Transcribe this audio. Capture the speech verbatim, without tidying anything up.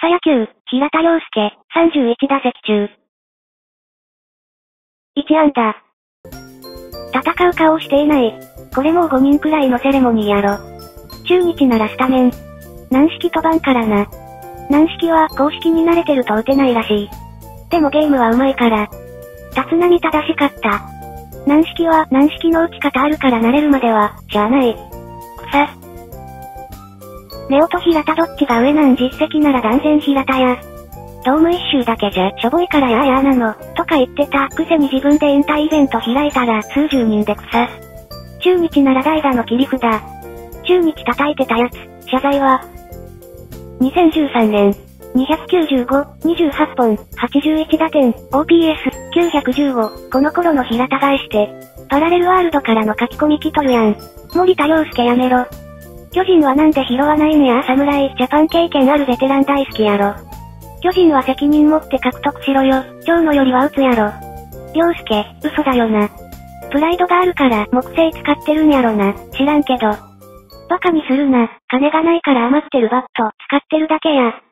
パ野球、平田良介、さんじゅういちだせき中。いち安打。戦う顔していない。これもうごにんくらいのセレモニーやろ。中日ならスタメン。軟式飛ばんからな。軟式は公式に慣れてると打てないらしい。でもゲームは上手いから。立浪正しかった。軟式は軟式の打ち方あるから慣れるまでは、しゃあない。草。ネオと平田どっちが上なん実績なら断然平田や。ドーム一周だけじゃしょぼいからやーやーなの、とか言ってたくせに自分で引退イベント開いたら数十人で草。中日なら代打の切り札。中日叩いてたやつ、謝罪は。にせんじゅうさんねん、にひゃくきゅうじゅうご、にじゅうはっぽん、はちじゅういち打点、オーピーエス、きゅうひゃくじゅうご、この頃の平田返して、パラレルワールドからの書き込み来とるやん。森田洋介やめろ。巨人はなんで拾わないんや侍ジャパン経験あるベテラン大好きやろ。巨人は責任持って獲得しろよ、長野よりは打つやろ。洋介、嘘だよな。プライドがあるから木星使ってるんやろな、知らんけど。バカにするな、金がないから余ってるバット使ってるだけや。